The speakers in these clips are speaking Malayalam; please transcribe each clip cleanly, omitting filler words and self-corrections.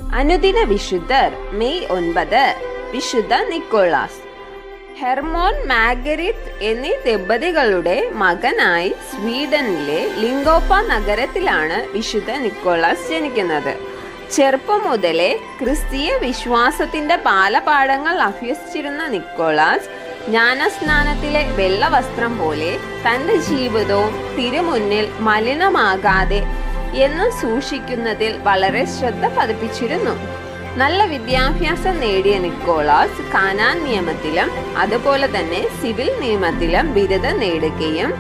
അനുദിന വിശുദ്ധർ മെയ് 9 വിശുദ്ധ നിക്കോളാസ്. ഹെർമോൻ മാർഗരിറ്റ് എന്നീ ദമ്പതികളുടെ മകനായി സ്വീഡനിലെ ലിങ്കോപ്പ നഗരത്തിലാണ് വിശുദ്ധ നിക്കോളാസ് ജനിക്കുന്നത്. ചെറുപ്പം മുതലേ ക്രിസ്തീയ വിശ്വാസത്തിന്റെ ബാലപാഠങ്ങൾ അഭ്യസിച്ചിരുന്ന നിക്കോളാസ് ജ്ഞാനസ്നാനത്തിലെ വെള്ളവസ്ത്രം പോലെ തൻ്റെ ജീവിതവും തിരുമുന്നിൽ മലിനമാകാതെ എന്നും സൂക്ഷിക്കുന്നതിൽ വളരെ ശ്രദ്ധ പതിപ്പിച്ചിരുന്നു. നല്ല വിദ്യാഭ്യാസം നേടിയ നിക്കോളാസ് കാനാൻ നിയമത്തിലും അതുപോലെ തന്നെ സിവിൽ നിയമത്തിലും ബിരുദം നേടുകയും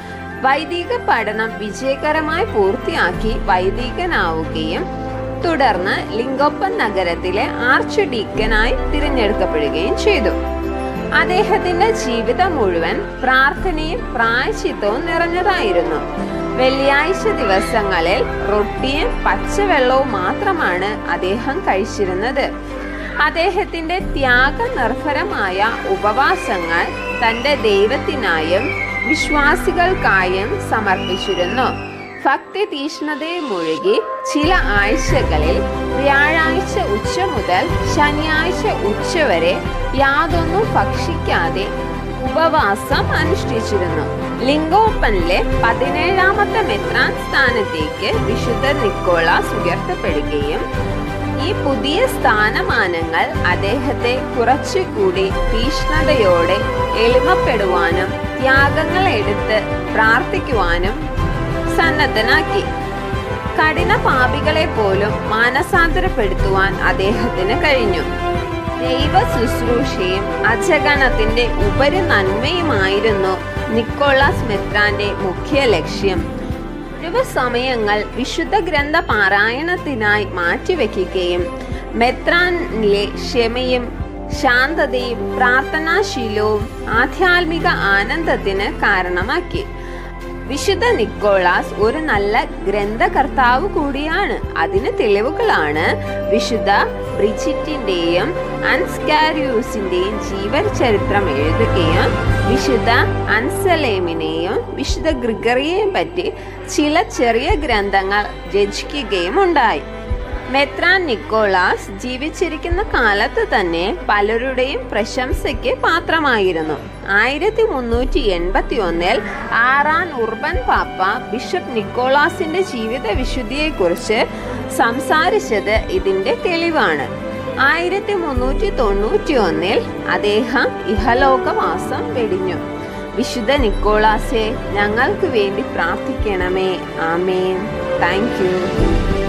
വൈദിക പഠനം വിജയകരമായി പൂർത്തിയാക്കി വൈദികനാവുകയും തുടർന്ന് ലിങ്കോപ്പൻ നഗരത്തിലെ ആർച്ച് ഡീക്കനായി തിരഞ്ഞെടുക്കപ്പെടുകയും ചെയ്തു. അദ്ദേഹത്തിന്റെ ജീവിതം മുഴുവൻ പ്രാർത്ഥനയും പ്രായശ്ചിത്തവും നിറഞ്ഞതായിരുന്നു. വെള്ളിയാഴ്ച ദിവസങ്ങളിൽ റൊട്ടിയും പച്ചവെള്ളവും മാത്രമാണ് അദ്ദേഹം കഴിച്ചിരുന്നത്. അദ്ദേഹത്തിന്റെ ത്യാഗനിർഭരമായ ഉപവാസങ്ങൾ തന്റെ ദൈവത്തിനായും വിശ്വാസികൾക്കായും സമർപ്പിച്ചിരുന്നു. ഭക്തി തീഷ്ണതയെ മുഴുകി ചില ആഴ്ചകളിൽ വ്യാഴാഴ്ച ഉച്ച മുതൽ ശനിയാഴ്ച ഉച്ചവരെ യാതൊന്നും ഭക്ഷിക്കാതെ ഉപവാസം അനുഷ്ഠിച്ചിരുന്നു. ലിങ്കോപ്പനിലെ 17ാമത്തെ മെത്രാൻ സ്ഥാനത്തേക്ക് വിശുദ്ധ നിക്കോളാസ് ഉയർത്തപ്പെടുകയും ഈ പുതിയ സ്ഥാനമാനങ്ങൾ അദ്ദേഹത്തെ കുറച്ചുകൂടി തീഷ്ണതയോടെ എളിമപ്പെടുവാനും ത്യാഗങ്ങൾ എടുത്ത് പ്രാർത്ഥിക്കുവാനും സന്നദ്ധനാക്കി. കഠിന പാപികളെ പോലും മാനസാന്തരപ്പെടുത്തുവാൻ അദ്ദേഹത്തിന് കഴിഞ്ഞു. ദൈവ ശുശ്രൂഷയും അജഗണത്തിന്റെ ഉപരി നന്മയുമായിരുന്നു നിക്കോളാസ് മെത്രാന്റെ മുഖ്യ ലക്ഷ്യം. ഒഴിവു സമയങ്ങൾ വിശുദ്ധ ഗ്രന്ഥ പാരായണത്തിനായി മാറ്റിവെക്കുകയും മെത്രാനിലെ ക്ഷമയും ശാന്തതയും പ്രാർത്ഥനാശീലവും ആധ്യാത്മിക ആനന്ദത്തിന് കാരണമാക്കി. വിശുദ്ധ നിക്കോളാസ് ഒരു നല്ല ഗ്രന്ഥകർത്താവ് കൂടിയാണ്. അതിന് തെളിവുകളാണ് വിശുദ്ധ ബ്രിജിറ്റിന്റെയും അൻസ്കാരിയൂസിന്റെയും ജീവൻ ചരിത്രം എഴുതുകയും വിശുദ്ധ അൻസലേമിനെയും വിശുദ്ധ ഗ്രിഗറിയെയും പറ്റി ചില ചെറിയ ഗ്രന്ഥങ്ങൾ രചിക്കുകയും ഉണ്ടായി. മെത്രാൻ നിക്കോളാസ് ജീവിച്ചിരിക്കുന്ന കാലത്ത് തന്നെ പലരുടെയും പ്രശംസയ്ക്ക് പാത്രമായിരുന്നു. 1381 ആറാൻ ഉർബൻ പാപ്പ ബിഷപ്പ് നിക്കോളാസിന്റെ ജീവിത വിശുദ്ധിയെക്കുറിച്ച് സംസാരിച്ചത് ഇതിന്റെ തെളിവാണ്. 1391 അദ്ദേഹം ഇഹലോകവാസം വെടിഞ്ഞു. വിശുദ്ധ നിക്കോളാസെ, ഞങ്ങൾക്ക് വേണ്ടി പ്രാർത്ഥിക്കണമേ. ആമേൻ. Thank U.